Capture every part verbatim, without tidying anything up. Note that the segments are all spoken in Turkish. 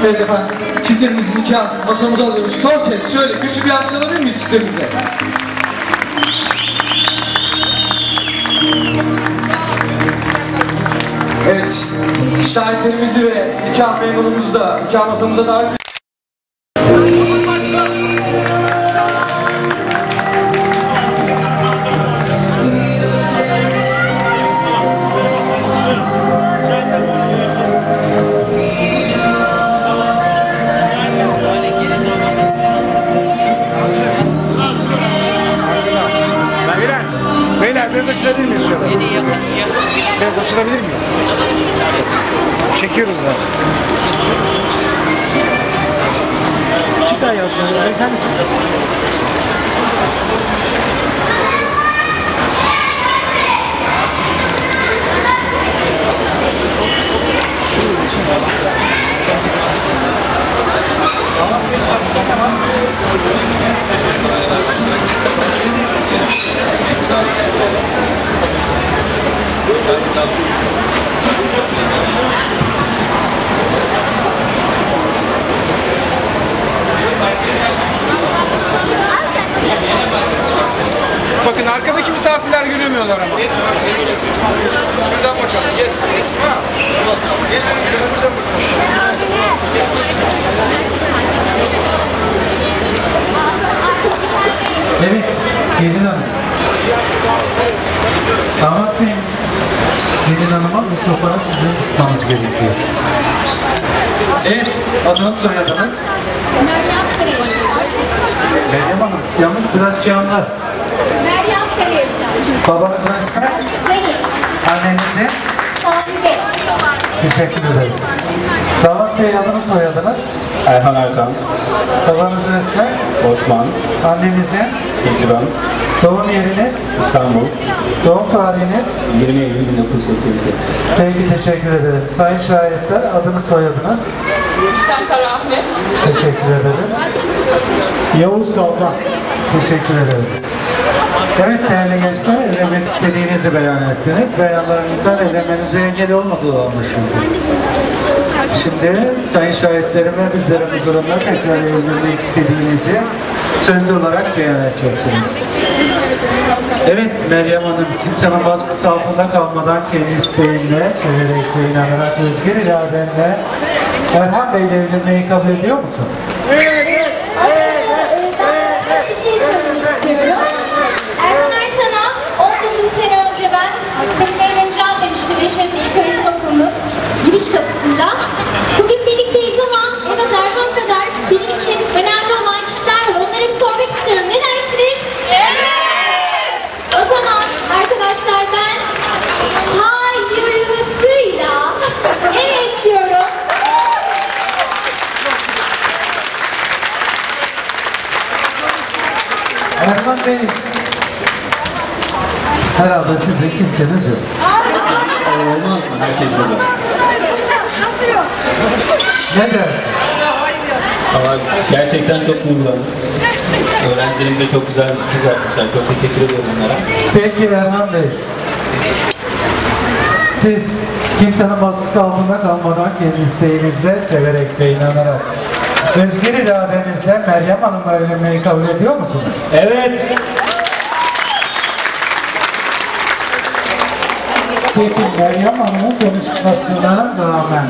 Evet efendim, çiftlerimizin nikah masamıza alıyoruz. Son kez şöyle güçlü bir alkış alabilir miyiz çiftlerimize? Evet, şahitlerimizi ve nikah memurumuzu da nikah masamıza davet ediyoruz. Beyler biraz açılabilir miyiz şöyle? Biraz açılabilir miyiz? Çekiyoruz da. İki tane yazıyoruz. Ben sen misin? Bakın arkadaki misafirler göremiyorlar ama. Esma, şuradan bakalım. Gel Esma. Gel önümüzden bakalım. Evet, Gelin Hanım. Damat Bey, Gelin Hanım'a mikrofonu sizin tutmanız gerekiyor. Evet, adınız soyadınız? Meryem Karayaşar. Meryem Hanım, yalnız biraz canlar. Meryem Karayaşar. Babanızın ismi? Zeynep. Annenizin? Sahibe. Teşekkür ederim. Damat Bey, adınız soyadınız? Erhan Erkan, Babanızın ismi? Osman, Annenizin? İzban, Doğum yeriniz? İstanbul, Doğum tarihiniz? yirmi Eylül bin dokuz yüz seksen iki. Peki, teşekkür ederim. Sayın şahitler, adınız soyadınız? Şankar Ahmet. Teşekkür ederim. Yavuz Kalkan. Teşekkür ederim. Evet değerli gençler, evlenmek istediğinizi beyan ettiniz. Beyanlarınızdan evlenmenize engel olmadığı anlaşıldı. Şimdi sayın şahitlerime bizlerin huzurunda tekrar evlenmek istediğinizi sözlü olarak beyan edeceksiniz. Evet Meryem Hanım, kimsenin baskısı altında kalmadan kendi isteğinle, severek ve inanarak özgür iradenle Erhan Bey'le evlenmeyi kabul ediyor musun? Bir şey söylemek istiyorum. Erhan Ertan'a on dokuz sene önce ben seninle evleneceğim demiştim Reşat İlk Öğretim Okulu'nun giriş kapısında. Bugün birlikteyiz ama evet Erhan kadar benim için önemli olan kişiler var. Onlara bir sormak istiyorum. Ne dersiniz? Evet! O zaman arkadaşlar ben hayırlısıyla evet diyorum. Erman Bey, herhalde sizin kimseniz yok. Olmaz mı? Herkes burada. Ne dersin? Ama gerçekten çok duygulandım. Öğrencilerim de çok güzel bir sürpriz yapmışlar. Çok teşekkür ediyorum onlara. Peki Erman Bey, siz kimsenin baskısı altında kalmadan kendi isteğinizle, severek ve inanarak özgür iradenizle Meryem Hanım'la evlenmeyi kabul ediyor musunuz? Evet. Peki Meryem Hanım'ın konuşmasına rağmen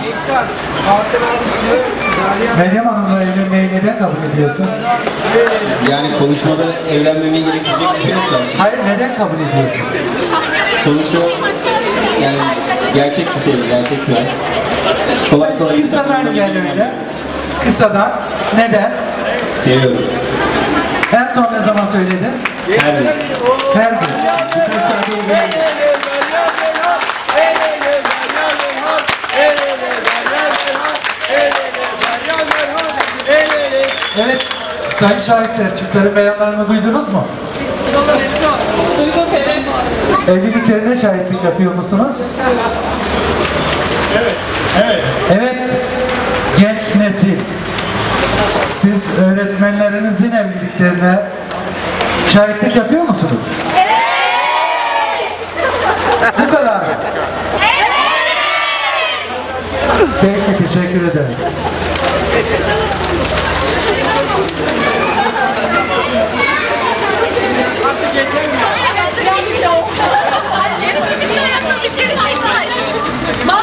Meryem Hanım'la evlenmeyi neden kabul ediyorsun? Yani konuşmada evlenmemeye gerekecek bir şey yok zaten. Hayır, neden kabul ediyorsun? Sonuçta yani gerçek bir sevgi, gerçek bir aşk. Kolay kolay Kısadan gel öyle. Kısadan. Neden? seviyorum. En son ne zaman söyledin? Her gün. Her gün. Evet, sayın şahitler, çiftlerin beyanlarını duydunuz mu? Duydum evet. Evliliklerine şahitlik yapıyor musunuz? Evet. Evet. Evet, genç nesil, siz öğretmenlerinizin evliliklerine şahitlik yapıyor musunuz? Evet. Bu kadar. Evet. Peki, teşekkür ederim. Bak